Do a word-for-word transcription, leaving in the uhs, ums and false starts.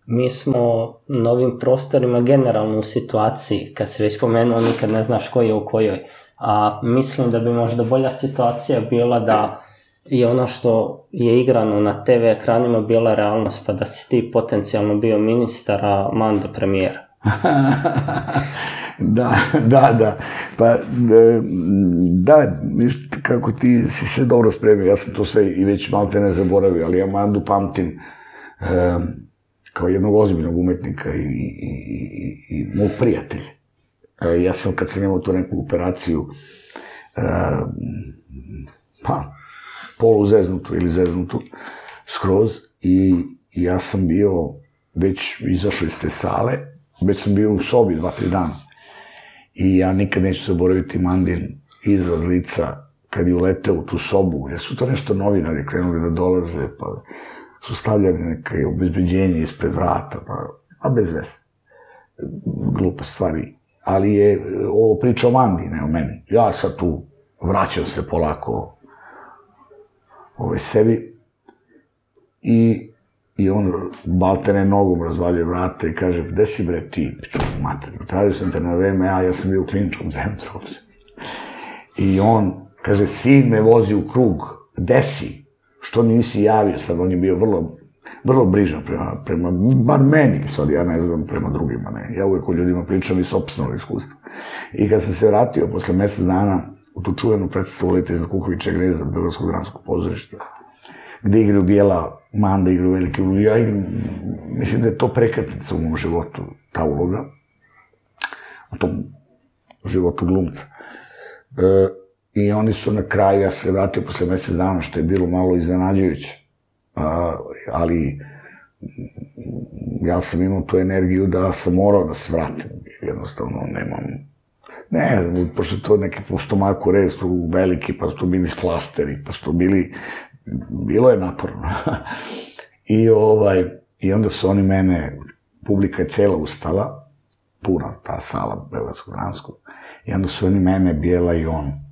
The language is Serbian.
mi smo na ovim prostorima generalno u situaciji, kad se već spomenuo, nikad ne znaš ko je u kojoj, a mislim da bi možda bolja situacija bila da i ono što je igrano na te ve ekranima bila realnost, pa da si ti potencijalno bio ministar, a Mando premijer. Da, da, da. Pa, da, kako ti si se dobro spremio, ja sam to sve i već malo te ne zaboravio, ali ja Mandu pamtim kao jednog ozbiljnog umetnika i mog prijatelja. Ja sam, kad sam imao tu neku operaciju, pa, poluzeznutu ili zeznutu, skroz, i ja sam bio već izašao iz te sale, već sam bio u sobi dva, tri dana. I ja nikad neću zaboraviti Mandin izraz lica kad je uleteo u tu sobu, jer su to nešto novinari krenuli da dolaze, pa su stavljali neke obezbeđenje ispred vrata, pa bez veze. Glupe stvari. Ali je ovo priča o Mandi, ne o meni. Ja sad tu vraćam se polako ovoj sebi i on baltene nogom razvaljuje vrata i kaže, gde si bre ti, piču mater, tražio sam te na ve eme a, ja sam bio u kliničkom centru. I on kaže, sin me vozi u krug, gde si, što nisi javio, sad on je bio vrlo, vrlo brižan prema, bar meni, sad ja ne znam, prema drugima, ne, ja uvijek o ljudima pričam i sopstvenog iskustva. I kad sam se vratio posle mesec dana u tu čuvenu predstavu Leta iznad Kukovića gnezda Beogradskog dramskog pozorišta, gde igraju Bijela, Manda igraju velike uloge, ja igram, mislim da je to prekretnica u mom životu, ta uloga, u tom životu glumca. I oni su na kraju, ja sam se vratio posle mesec dana, što je bilo malo iznenađujuće, ali ja sam imao tu energiju da sam morao da se vratim, jednostavno nemam, ne znam, pošto je to neki po stomaku red, su veliki, pa su to bili flasteri, pa su to bili, bilo je naporno. I onda su oni mene, publika je cela ustala, puna ta sala Beogradskog dramskog, i onda su oni mene, Bijela i on,